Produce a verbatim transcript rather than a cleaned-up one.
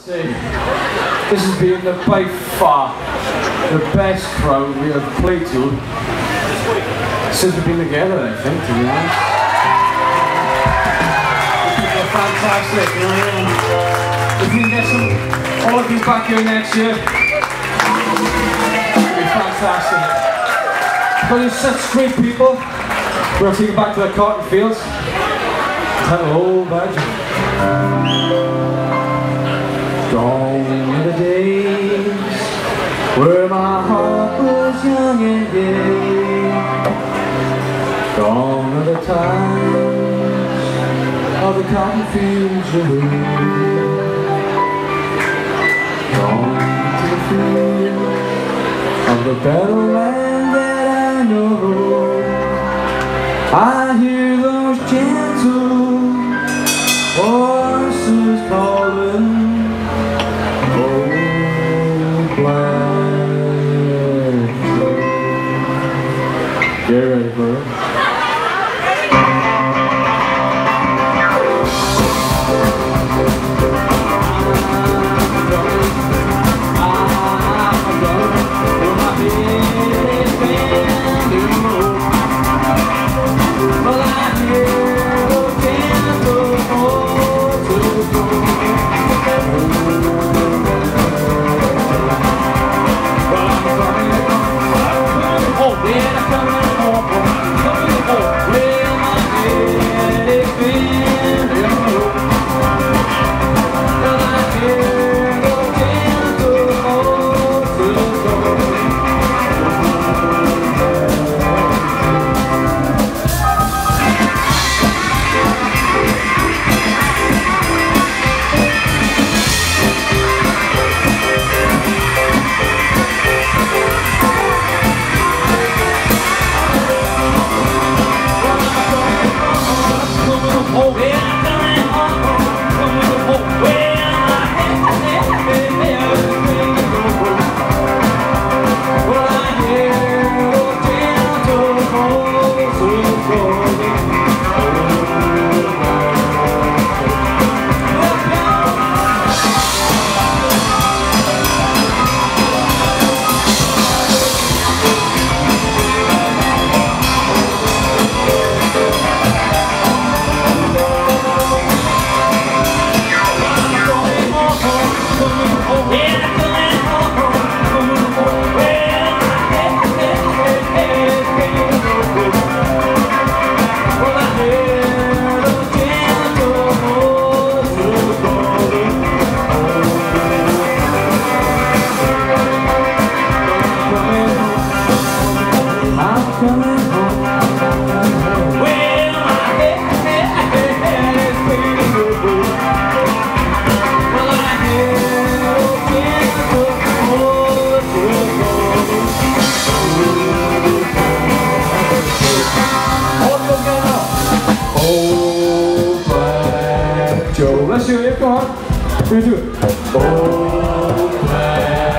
This has been the, by far the best crowd we have played to since we've been together, I think, to be honest. They're fantastic, you know what I mean? If we can get some, all of you back here next year, it'll be fantastic. Because you're such great people, we're going to take you back to the cotton fields. Hello, Badger. Gone are the days where my heart was young and gay. Gone are the times of the cotton fields away. Gone to the field of the better land that I know. I hear those gentle voices calling. Get ready for it. Let's do it, come on. We're gonna do it. Oh,